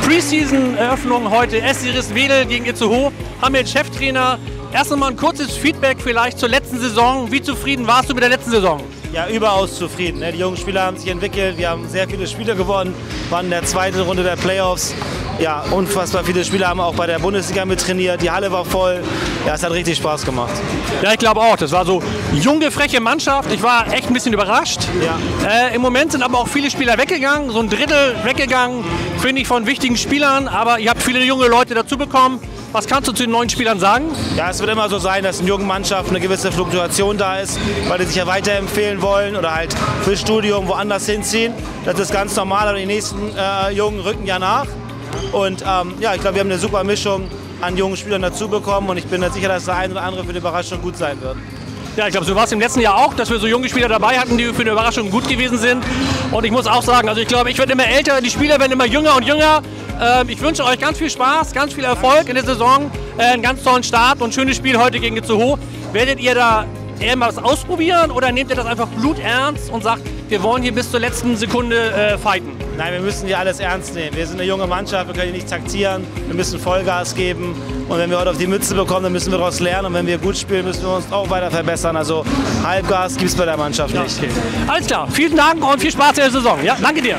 Preseason-Eröffnung heute SC Wedel gegen Itzehoe. Haben wir den Cheftrainer. Erst einmal ein kurzes Feedback vielleicht zur letzten Saison. Wie zufrieden warst du mit der letzten Saison? Ja, überaus zufrieden. Die jungen Spieler haben sich entwickelt. Wir haben sehr viele Spiele gewonnen, waren in der zweiten Runde der Playoffs. Ja, unfassbar viele Spieler haben auch bei der Bundesliga mit trainiert. Die Halle war voll. Ja, es hat richtig Spaß gemacht. Ja, ich glaube auch. Das war so junge, freche Mannschaft. Ich war echt ein bisschen überrascht. Ja. Im Moment sind aber auch viele Spieler weggegangen. So ein Drittel weggegangen, finde ich, von wichtigen Spielern. Aber ihr habt viele junge Leute dazu bekommen. Was kannst du zu den neuen Spielern sagen? Ja, es wird immer so sein, dass in jungen Mannschaften eine gewisse Fluktuation da ist, weil die sich ja weiterempfehlen wollen oder halt fürs Studium woanders hinziehen. Das ist ganz normal, aber die nächsten Jungen rücken ja nach. Und ja, ich glaube, wir haben eine super Mischung an jungen Spielern dazu bekommen und ich bin mir sicher, dass der eine oder andere für die Überraschung gut sein wird. Ja, ich glaube, so war es im letzten Jahr auch, dass wir so junge Spieler dabei hatten, die für eine Überraschung gut gewesen sind. Und ich muss auch sagen, also ich glaube, ich werde immer älter, die Spieler werden immer jünger und jünger. Ich wünsche euch ganz viel Spaß, ganz viel Erfolg in der Saison, einen ganz tollen Start und ein schönes Spiel heute gegen Itzehoe. Werdet ihr da eher mal was ausprobieren oder nehmt ihr das einfach bluternst und sagt, wir wollen hier bis zur letzten Sekunde fighten? Nein, wir müssen hier alles ernst nehmen. Wir sind eine junge Mannschaft, wir können hier nicht taktieren, wir müssen Vollgas geben. Und wenn wir heute auf die Mütze bekommen, dann müssen wir daraus lernen. Und wenn wir gut spielen, müssen wir uns auch weiter verbessern. Also Halbgas gibt es bei der Mannschaft nicht. Okay. Alles klar, vielen Dank und viel Spaß in der Saison. Ja, danke dir.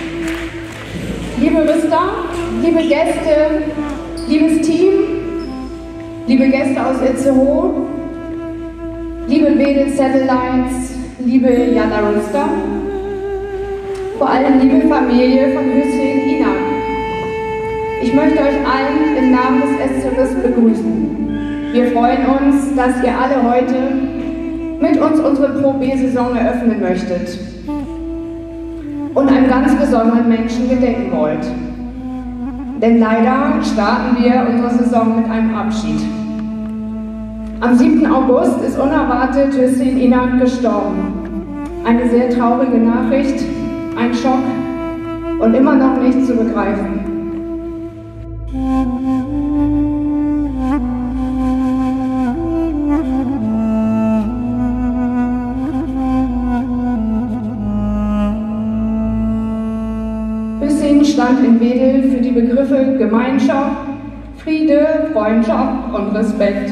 Liebe Rister, liebe Gäste, liebes Team, liebe Gäste aus Itzehoe, liebe Wedel Satellites, liebe Jana Rister, vor allem liebe Familie von Hüseyin Inan. Ich möchte euch allen im Namen des SC Riss begrüßen. Wir freuen uns, dass ihr alle heute mit uns unsere Pro B-Saison eröffnen möchtet und einem ganz besonderen Menschen gedenken wollt. Denn leider starten wir unsere Saison mit einem Abschied. Am 7. August ist unerwartet Hüseyin Inan gestorben. Eine sehr traurige Nachricht, ein Schock und immer noch nicht zu begreifen. Hüseyin stand in Wedel für die Begriffe Gemeinschaft, Friede, Freundschaft und Respekt,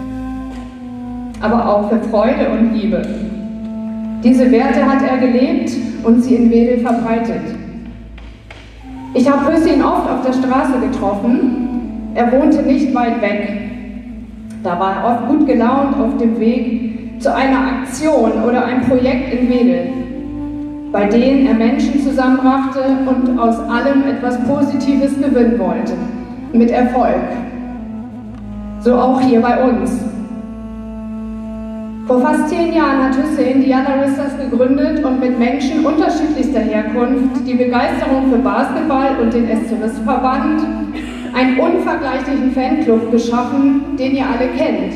aber auch für Freude und Liebe. Diese Werte hat er gelebt und sie in Wedel verbreitet. Ich habe Hüseyin oft auf der Straße getroffen. Er wohnte nicht weit weg. Da war er oft gut gelaunt auf dem Weg zu einer Aktion oder einem Projekt in Wedel, bei denen er Menschen zusammenbrachte und aus allem etwas Positives gewinnen wollte. Mit Erfolg. So auch hier bei uns. Vor fast 10 Jahren hat Hüseyin die Jana Risters gegründet und mit Menschen unterschiedlichster Herkunft die Begeisterung für Basketball und den SC Riss Verband einen unvergleichlichen Fanclub geschaffen, den ihr alle kennt.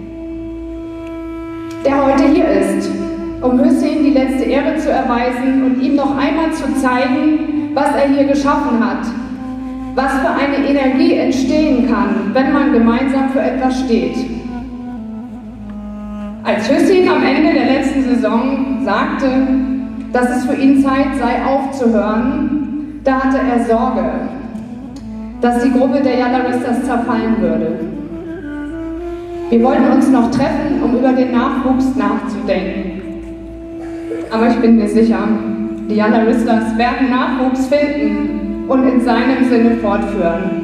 Der heute hier ist, um Hüseyin die letzte Ehre zu erweisen und ihm noch einmal zu zeigen, was er hier geschaffen hat, was für eine Energie entstehen kann, wenn man gemeinsam für etwas steht. Als Hüseyin am Ende der letzten Saison sagte, dass es für ihn Zeit sei aufzuhören, da hatte er Sorge, dass die Gruppe der Jana Risters zerfallen würde. Wir wollten uns noch treffen, um über den Nachwuchs nachzudenken. Aber ich bin mir sicher, die Jana Risters werden Nachwuchs finden und in seinem Sinne fortführen.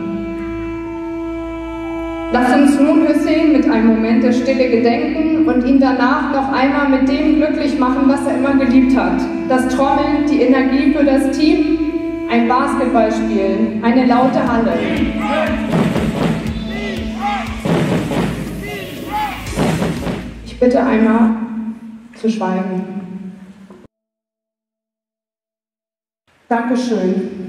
Lass uns nun Hüseyin mit einem Moment der Stille gedenken und ihn danach noch einmal mit dem glücklich machen, was er immer geliebt hat. Das Trommeln, die Energie für das Team, ein Basketballspiel, eine laute Halle. Ich bitte einmal zu schweigen. Dankeschön.